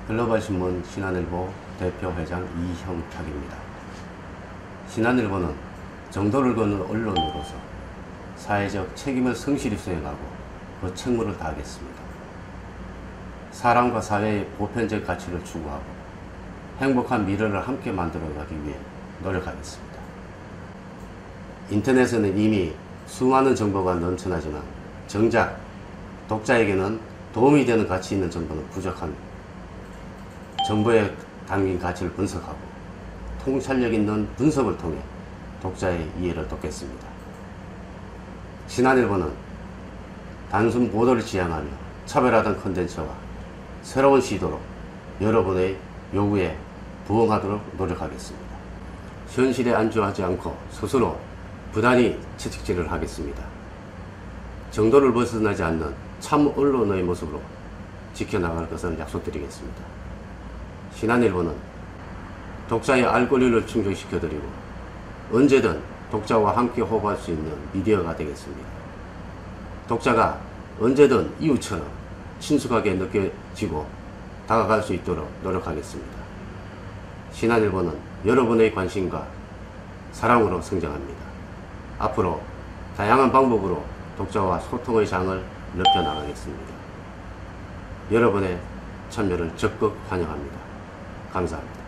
글로벌신문 신한일보 대표회장 이형탁입니다. 신한일보는 정도를 걷는 언론으로서 사회적 책임을 성실히 수행하고 그 책무를 다하겠습니다. 사람과 사회의 보편적 가치를 추구하고 행복한 미래를 함께 만들어가기 위해 노력하겠습니다. 인터넷에는 이미 수많은 정보가 넘쳐나지만 정작 독자에게는 도움이 되는 가치 있는 정보는 부족합니다. 정보에 담긴 가치를 분석하고 통찰력 있는 분석을 통해 독자의 이해를 돕겠습니다. 신한일보는 단순 보도를 지향하며 차별화된 콘텐츠와 새로운 시도로 여러분의 요구에 부응하도록 노력하겠습니다. 현실에 안주하지 않고 스스로 부단히 채찍질을 하겠습니다. 정도를 벗어나지 않는 참 언론의 모습으로 지켜나갈 것을 약속드리겠습니다. 신한일보는 독자의 알 권리를 충족시켜드리고 언제든 독자와 함께 호흡할 수 있는 미디어가 되겠습니다. 독자가 언제든 이웃처럼 친숙하게 느껴지고 다가갈 수 있도록 노력하겠습니다. 신한일보는 여러분의 관심과 사랑으로 성장합니다. 앞으로 다양한 방법으로 독자와 소통의 장을 넓혀나가겠습니다. 여러분의 참여를 적극 환영합니다. 감사합니다.